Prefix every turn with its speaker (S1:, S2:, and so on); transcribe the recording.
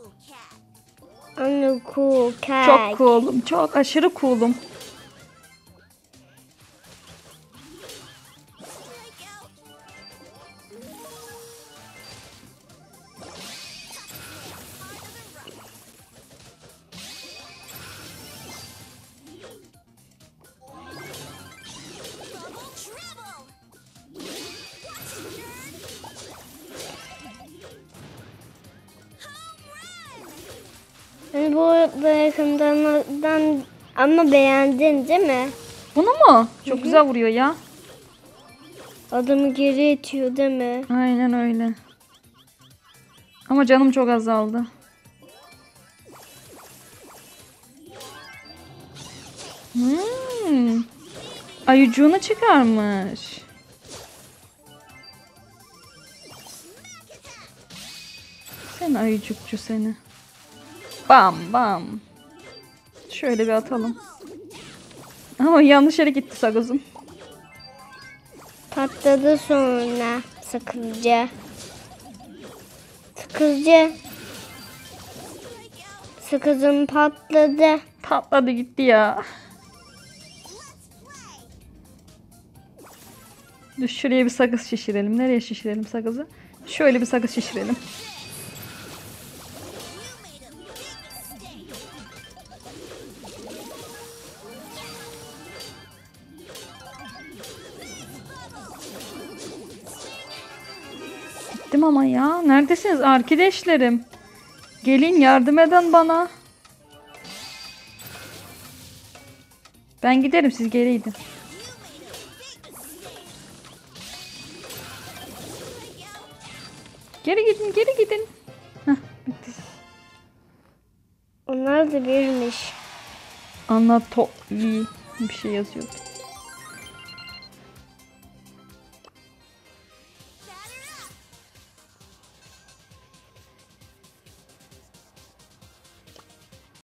S1: Anne cool cat.
S2: Çok cool'um. Çok aşırı cool'um.
S1: Hani bu yakından ama beğendin değil mi?
S2: Bunu mu? Çok güzel vuruyor ya.
S1: Adamı geri itiyor değil mi?
S2: Aynen öyle. Ama canım çok azaldı. Ayıcığını çıkarmış. Sen ayıcıkçı seni. Bam bam. Şöyle bir atalım. Ama yanlış yere gitti sakızım.
S1: Patladı sonra sakızca. Sakızca. Sakızım patladı.
S2: Patladı gitti ya. Dur şuraya bir sakız şişirelim. Nereye şişirelim sakızı? Şöyle bir sakız şişirelim. Gittim ama ya. Neredesiniz arkadaşlarım? Gelin yardım edin bana. Ben giderim, siz geri gidin. Geri gidin, geri gidin. Heh, bitti.
S1: Onlar da birmiş.
S2: Anatoly bir şey yazıyordu.